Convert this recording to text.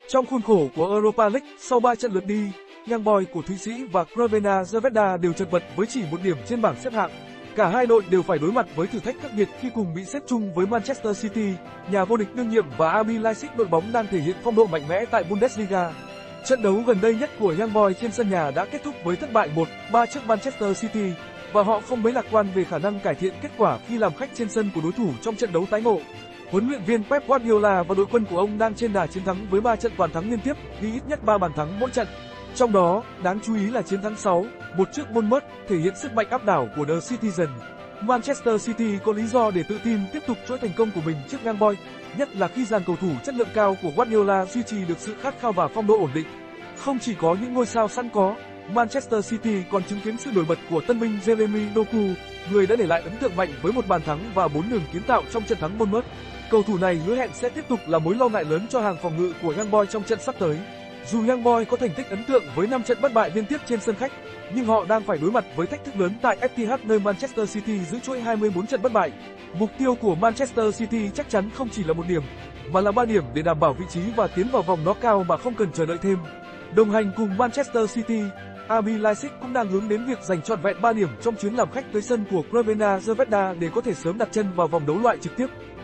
Trong khuôn khổ của Europa League, sau 3 trận lượt đi, Young Boys của Thụy Sĩ và Crvena Zvezda đều chật vật với chỉ một điểm trên bảng xếp hạng. Cả hai đội đều phải đối mặt với thử thách khắc nghiệt khi cùng bị xếp chung với Manchester City, nhà vô địch đương nhiệm, và RB Leipzig, đội bóng đang thể hiện phong độ mạnh mẽ tại Bundesliga. Trận đấu gần đây nhất của Young Boys trên sân nhà đã kết thúc với thất bại 1-3 trước Manchester City, và họ không mấy lạc quan về khả năng cải thiện kết quả khi làm khách trên sân của đối thủ trong trận đấu tái ngộ. Huấn luyện viên Pep Guardiola và đội quân của ông đang trên đà chiến thắng với 3 trận toàn thắng liên tiếp, ghi ít nhất 3 bàn thắng mỗi trận. Trong đó, đáng chú ý là chiến thắng 6-1 trước Bournemouth, thể hiện sức mạnh áp đảo của The Citizen. Manchester City có lý do để tự tin tiếp tục chuỗi thành công của mình trước Young Boys, nhất là khi dàn cầu thủ chất lượng cao của Guardiola duy trì được sự khát khao và phong độ ổn định. Không chỉ có những ngôi sao sẵn có, Manchester City còn chứng kiến sự nổi bật của tân binh Jeremy Doku, người đã để lại ấn tượng mạnh với một bàn thắng và 4 đường kiến tạo trong trận thắng Bournemouth. Cầu thủ này hứa hẹn sẽ tiếp tục là mối lo ngại lớn cho hàng phòng ngự của Young Boys trong trận sắp tới. Dù Young Boys có thành tích ấn tượng với 5 trận bất bại liên tiếp trên sân khách, nhưng họ đang phải đối mặt với thách thức lớn tại Etihad, nơi Manchester City giữ chuỗi 24 trận bất bại. Mục tiêu của Manchester City chắc chắn không chỉ là 1 điểm, mà là 3 điểm để đảm bảo vị trí và tiến vào vòng knock-out mà không cần chờ đợi thêm. Đồng hành cùng Manchester City, RB Leipzig cũng đang hướng đến việc giành trọn vẹn 3 điểm trong chuyến làm khách tới sân của Crvena Zvezda để có thể sớm đặt chân vào vòng đấu loại trực tiếp.